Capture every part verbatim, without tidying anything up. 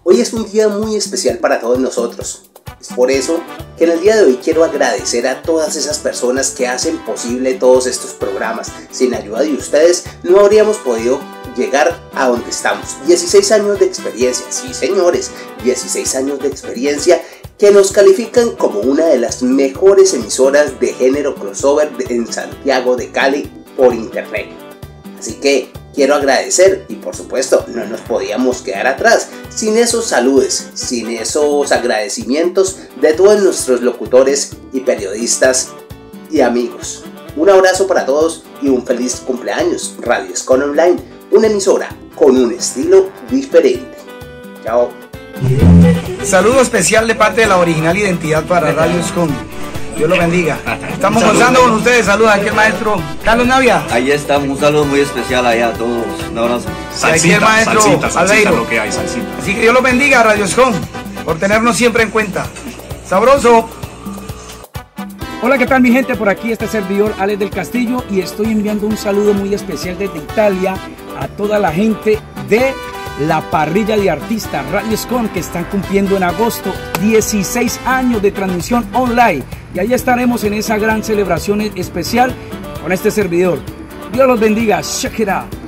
Hoy es un día muy especial para todos nosotros. Es por eso que en el día de hoy quiero agradecer a todas esas personas que hacen posible todos estos programas. Sin ayuda de ustedes no habríamos podido llegar a donde estamos. dieciséis años de experiencia, sí señores, dieciséis años de experiencia que nos califican como una de las mejores emisoras de género crossover en Santiago de Cali por internet. Así que quiero agradecer y por supuesto no nos podíamos quedar atrás sin esos saludos, sin esos agradecimientos de todos nuestros locutores y periodistas y amigos. Un abrazo para todos y un feliz cumpleaños. Radio Escom Online, una emisora con un estilo diferente. Chao. Saludo especial de parte de la original identidad para Radio Escom. Dios lo bendiga. Estamos gozando con ustedes. Saludos aquí el maestro Carlos Navia. Ahí está, un saludo muy especial allá a todos. Un abrazo. Salsita, aquí el maestro salsita, salsita, Albeiro. Lo que hay, salsita. Así que Dios lo bendiga, Radio Escom, por tenernos siempre en cuenta. Sabroso. Hola, ¿qué tal mi gente? Por aquí este servidor Alex del Castillo y estoy enviando un saludo muy especial desde Italia a toda la gente de la parrilla de artistas Radio Escom que están cumpliendo en agosto dieciséis años de transmisión online y ahí estaremos en esa gran celebración especial con este servidor. Dios los bendiga. Check it out.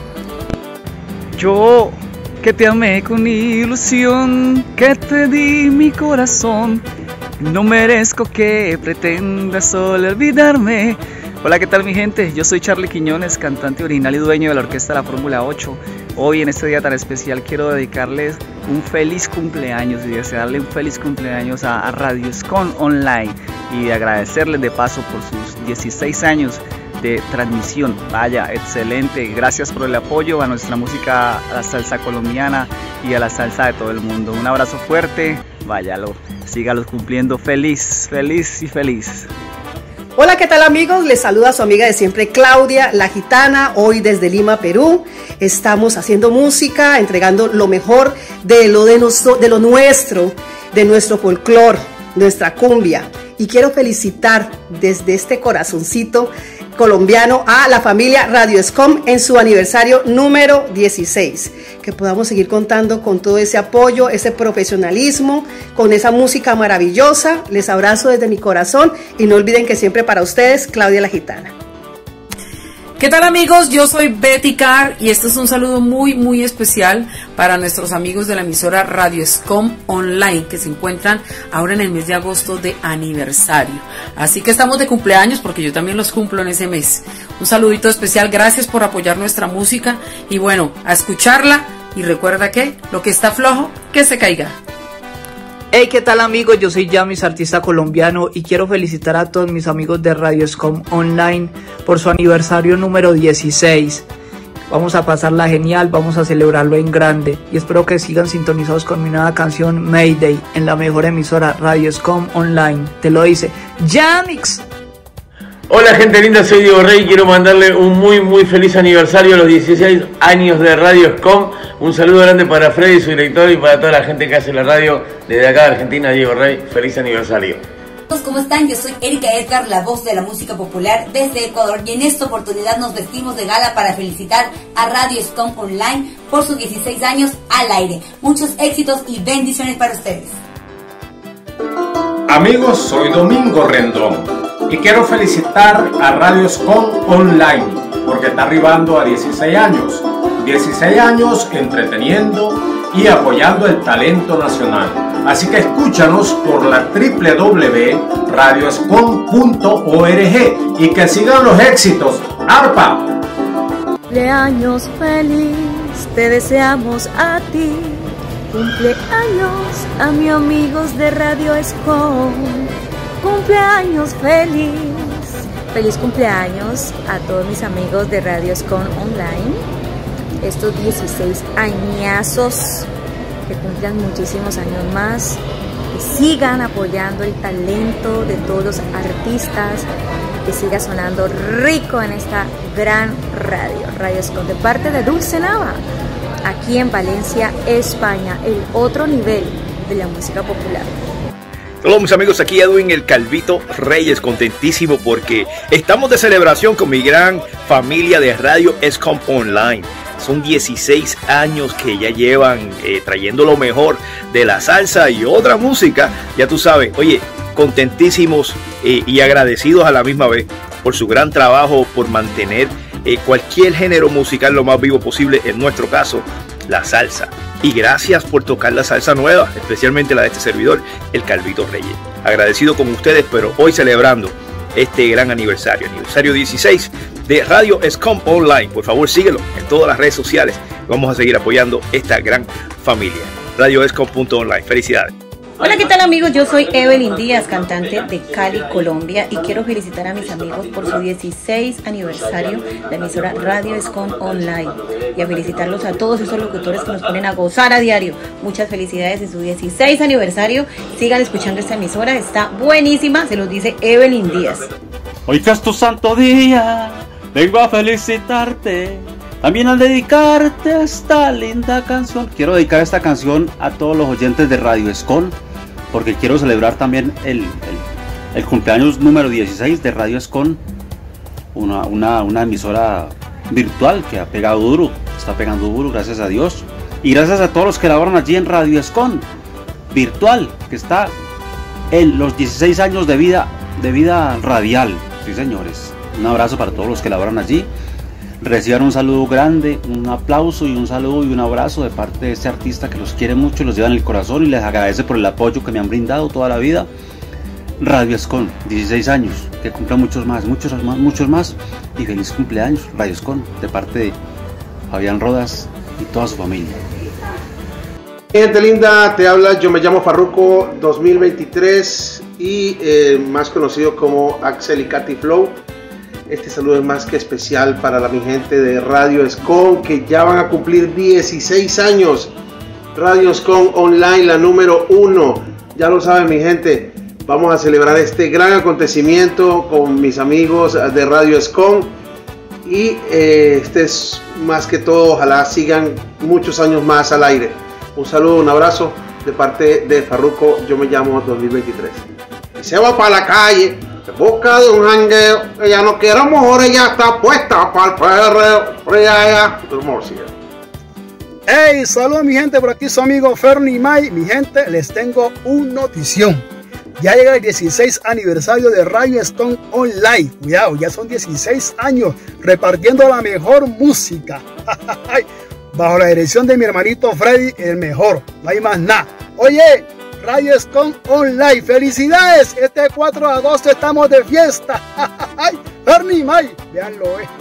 Yo que te amé con ilusión, que te di mi corazón, no merezco que pretendas solo olvidarme. Hola, ¿qué tal mi gente? Yo soy Charlie Quiñones, cantante original y dueño de la orquesta de la Fórmula ocho. Hoy en este día tan especial quiero dedicarles un feliz cumpleaños y desearle un feliz cumpleaños a, a Radio Escom Online y agradecerles de paso por sus dieciséis años de transmisión. Vaya, excelente. Gracias por el apoyo a nuestra música, a la salsa colombiana y a la salsa de todo el mundo. Un abrazo fuerte. Váyalo, sígalos cumpliendo feliz, feliz y feliz. Hola, ¿qué tal amigos? Les saluda su amiga de siempre Claudia, la gitana, hoy desde Lima, Perú. Estamos haciendo música, entregando lo mejor de lo, de nuestro, de lo nuestro, de nuestro folclore, nuestra cumbia. Y quiero felicitar desde este corazoncito colombiano a la familia Radio Escom en su aniversario número dieciséis. Que podamos seguir contando con todo ese apoyo, ese profesionalismo, con esa música maravillosa. Les abrazo desde mi corazón y no olviden que siempre para ustedes, Claudia la Gitana. ¿Qué tal amigos? Yo soy Betty Carr y este es un saludo muy muy especial para nuestros amigos de la emisora Radio Escom Online que se encuentran ahora en el mes de agosto de aniversario. Así que estamos de cumpleaños porque yo también los cumplo en ese mes. Un saludito especial, gracias por apoyar nuestra música y bueno, a escucharla y recuerda que lo que está flojo, que se caiga. Hey, ¿qué tal amigos? Yo soy Yamis, artista colombiano y quiero felicitar a todos mis amigos de Radio Escom Online por su aniversario número dieciséis. Vamos a pasarla genial, vamos a celebrarlo en grande y espero que sigan sintonizados con mi nueva canción Mayday en la mejor emisora Radio Escom Online. Te lo dice Yamis. Hola gente linda, soy Diego Rey, quiero mandarle un muy muy feliz aniversario a los dieciséis años de Radio Escom. Un saludo grande para Freddy, su director, y para toda la gente que hace la radio desde acá de Argentina. Diego Rey, feliz aniversario. ¿Cómo están? Yo soy Erika Edgar, la voz de la música popular desde Ecuador, y en esta oportunidad nos vestimos de gala para felicitar a Radio Escom Online por sus dieciséis años al aire. Muchos éxitos y bendiciones para ustedes. Amigos, soy Domingo Rendón y quiero felicitar a Radio Escom Online porque está arribando a dieciséis años. dieciséis años entreteniendo y apoyando el talento nacional. Así que escúchanos por la doble u doble u doble u punto radio escom punto org y que sigan los éxitos. ¡Arpa! Cumpleaños feliz, te deseamos a ti. Cumpleaños a mis amigos de Radio Escom. Cumpleaños feliz. Feliz cumpleaños a todos mis amigos de Radio Escom Online. Estos dieciséis añazos, que cumplan muchísimos años más, que sigan apoyando el talento de todos los artistas, que siga sonando rico en esta gran radio, Radio Escom, de parte de Dulce Nava, aquí en Valencia, España, el otro nivel de la música popular. Hola mis amigos, aquí Edwin el Calvito Reyes, contentísimo porque estamos de celebración con mi gran familia de Radio Escom Online. Son dieciséis años que ya llevan eh, trayendo lo mejor de la salsa y otra música, ya tú sabes. Oye, contentísimos eh, y agradecidos a la misma vez por su gran trabajo, por mantener eh, cualquier género musical lo más vivo posible, en nuestro caso, la salsa. Y gracias por tocar la salsa nueva, especialmente la de este servidor, el Calvito Reyes. Agradecido con ustedes, pero hoy celebrando este gran aniversario, aniversario dieciséis de Radio Escom Online. Por favor, síguelo en todas las redes sociales. Vamos a seguir apoyando esta gran familia. Radio Escom punto online. Felicidades. Hola, ¿qué tal amigos? Yo soy Evelyn Díaz, cantante de Cali, Colombia, y quiero felicitar a mis amigos por su dieciséis aniversario de la emisora Radio Escom Online y a felicitarlos a todos esos locutores que nos ponen a gozar a diario. Muchas felicidades en su dieciséis aniversario. Sigan escuchando esta emisora, está buenísima, se los dice Evelyn Díaz. Hoy que es tu santo día, vengo a felicitarte. También al dedicarte esta linda canción, quiero dedicar esta canción a todos los oyentes de Radio Escom, porque quiero celebrar también el, el, el cumpleaños número dieciséis de Radio Escom, una, una, una emisora virtual que ha pegado duro, está pegando duro, gracias a Dios, y gracias a todos los que laboran allí en Radio Escom, virtual, que está en los dieciséis años de vida, de vida radial, sí señores. Un abrazo para todos los que laboran allí. Reciban un saludo grande, un aplauso y un saludo y un abrazo de parte de este artista que los quiere mucho, los lleva en el corazón y les agradece por el apoyo que me han brindado toda la vida. Radio Escom, dieciséis años, que cumpla muchos más, muchos más, muchos más, y feliz cumpleaños Radio Escom de parte de Fabián Rodas y toda su familia. Gente linda, te habla, yo me llamo Farruko dos mil veintitrés y eh, más conocido como Axel y Katy Flow. Este saludo es más que especial para la mi gente de Radio Escom, que ya van a cumplir dieciséis años. Radio Escom Online, la número uno. Ya lo saben mi gente, vamos a celebrar este gran acontecimiento con mis amigos de Radio Escom. Y eh, este es más que todo, ojalá sigan muchos años más al aire. Un saludo, un abrazo de parte de Farruko, yo me llamo dos mil veintitrés. Y se va para la calle, en busca de un jangueo, ella no quiere amor, ella está puesta para el perreo. Hey, saludos mi gente, por aquí su amigo Fernie May. Mi gente, les tengo una notición. Ya llega el dieciséis aniversario de Radio Escom Online. Cuidado, ya son dieciséis años repartiendo la mejor música. Bajo la dirección de mi hermanito Freddy, el mejor. No hay más nada. Oye, Radio Escom Online, felicidades. Este cuatro de agosto estamos de fiesta. Fernie May, véanlo, eh.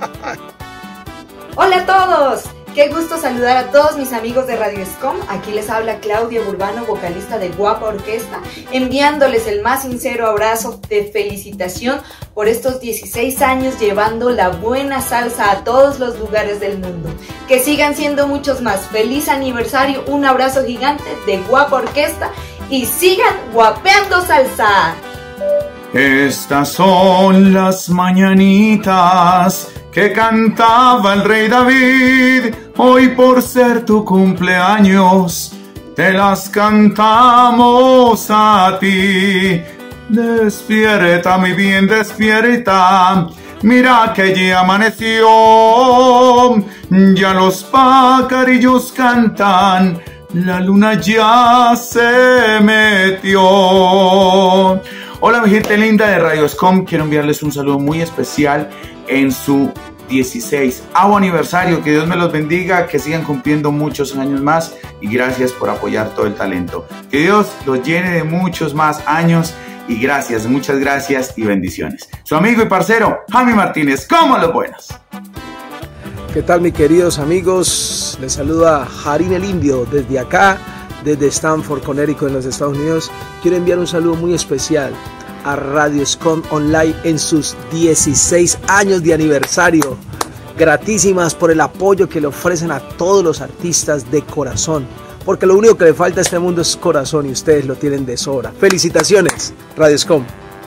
Hola a todos. Qué gusto saludar a todos mis amigos de Radio Escom. Aquí les habla Claudia Burbano, vocalista de Guapa Orquesta, enviándoles el más sincero abrazo de felicitación por estos dieciséis años llevando la buena salsa a todos los lugares del mundo. Que sigan siendo muchos más. Feliz aniversario, un abrazo gigante de Guapa Orquesta y sigan guapeando salsa. Estas son las mañanitas que cantaba el rey David. Hoy por ser tu cumpleaños te las cantamos a ti. Despierta mi bien, despierta, mira que ya amaneció, ya los pajarillos cantan, la luna ya se metió. Hola mi gente linda de Radio Escom, quiero enviarles un saludo muy especial en su dieciséis aniversario. Que Dios me los bendiga, que sigan cumpliendo muchos años más y gracias por apoyar todo el talento. Que Dios los llene de muchos más años y gracias, muchas gracias y bendiciones. Su amigo y parcero Jami Martínez, ¿cómo los buenas? ¿Qué tal mis queridos amigos? Les saluda Jarín el Indio desde acá, desde Stamford, Connecticut en los Estados Unidos. Quiero enviar un saludo muy especial a Radio Escom Online en sus dieciséis años de aniversario. Gratísimas por el apoyo que le ofrecen a todos los artistas de corazón, porque lo único que le falta a este mundo es corazón y ustedes lo tienen de sobra. Felicitaciones, Radio Escom.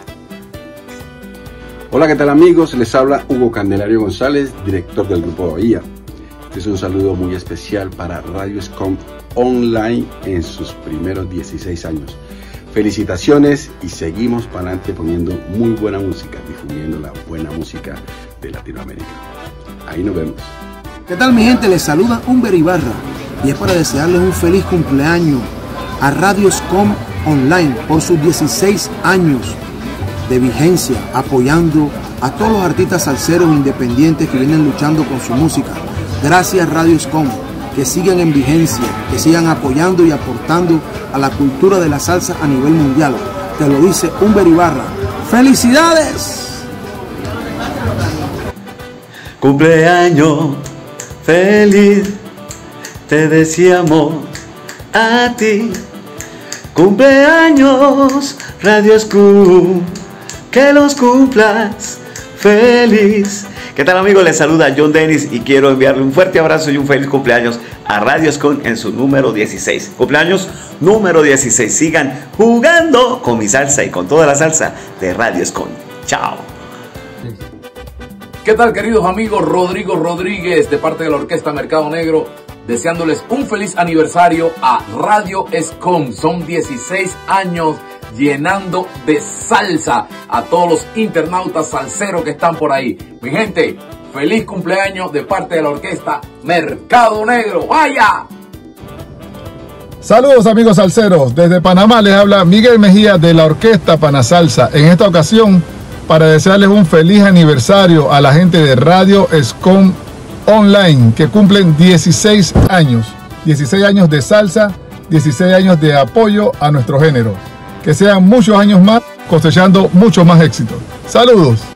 Hola, ¿qué tal amigos? Les habla Hugo Candelario González, director del Grupo Bahía. Este es un saludo muy especial para Radio Escom Online en sus primeros dieciséis años. Felicitaciones y seguimos para adelante poniendo muy buena música, difundiendo la buena música de Latinoamérica. Ahí nos vemos. ¿Qué tal, mi gente? Les saluda Humber Ibarra y es para desearles un feliz cumpleaños a Radio Escom Online por sus dieciséis años de vigencia, apoyando a todos los artistas salseros independientes que vienen luchando con su música. Gracias, Radio Escom, que sigan en vigencia, que sigan apoyando y aportando a la cultura de la salsa a nivel mundial. Te lo dice Humber Ibarra. ¡Felicidades! Cumpleaños feliz, te deseamos a ti. Cumpleaños Radio Escom, que los cumplas feliz. ¿Qué tal, amigos? Les saluda John Dennis y quiero enviarle un fuerte abrazo y un feliz cumpleaños a Radio Escom en su número dieciséis. Cumpleaños número dieciséis. Sigan jugando con mi salsa y con toda la salsa de Radio Escom. Chao. ¿Qué tal, queridos amigos? Rodrigo Rodríguez, de parte de la Orquesta Mercado Negro, deseándoles un feliz aniversario a Radio Escom. Son dieciséis años llenando de salsa a todos los internautas salseros que están por ahí. Mi gente, feliz cumpleaños de parte de la Orquesta Mercado Negro. ¡Vaya! Saludos, amigos salseros. Desde Panamá les habla Miguel Mejía de la Orquesta Panasalsa. En esta ocasión, para desearles un feliz aniversario a la gente de Radio Escom Online, que cumplen dieciséis años. dieciséis años de salsa, dieciséis años de apoyo a nuestro género. Que sean muchos años más, cosechando mucho más éxito. Saludos.